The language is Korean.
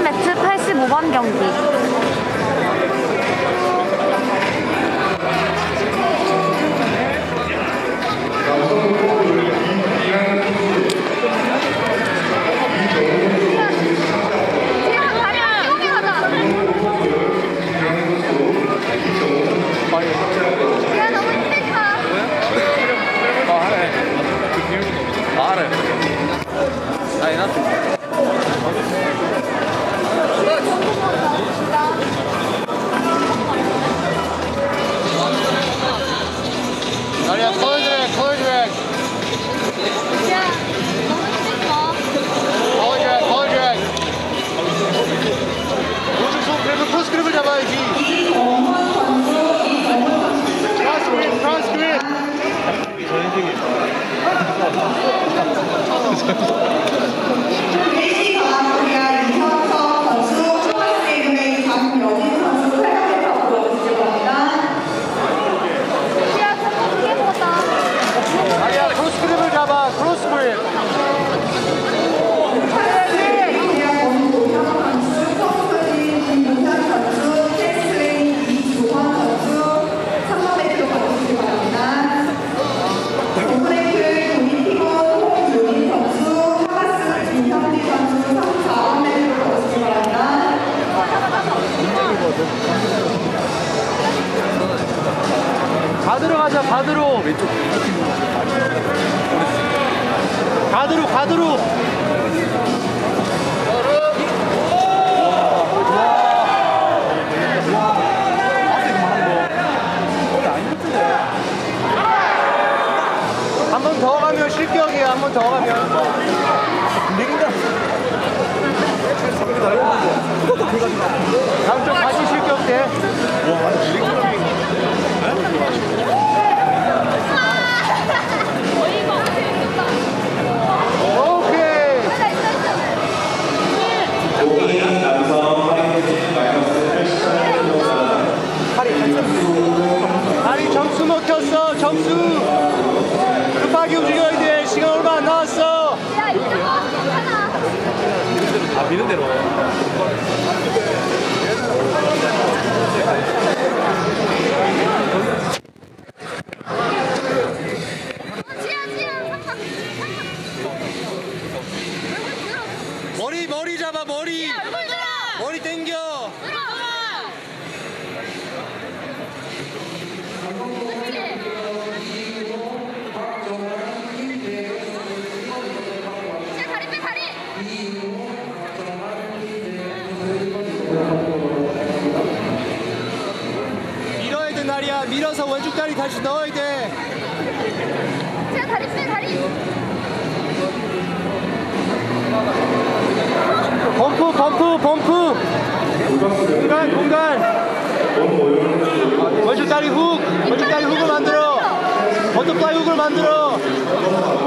매트 85번 경기. 가드로 가자, 가드로. 왼쪽. 가드로, 가드로. 한 번 더 가면 실격이야. 한 번 더 가면. 다음 쪽 다시 실격돼. 다리 점수 먹혔어. 점수 급하게 움직여야 돼. 시간 얼마 안 남았어. 야, 이거 괜찮아. 미는 대로. 머리 잡아. 머리. 머리 당겨. 밀어야 돼, 나리야. 밀어서 왼쪽 다리 다시 넣어야 돼. 자, 다리 빼, 다리. 범프, 범프, 범프. 공간, 공간. 왼쪽 다리 훅. 왼쪽 다리 훅을 만들어. 버터플라이 훅을 만들어.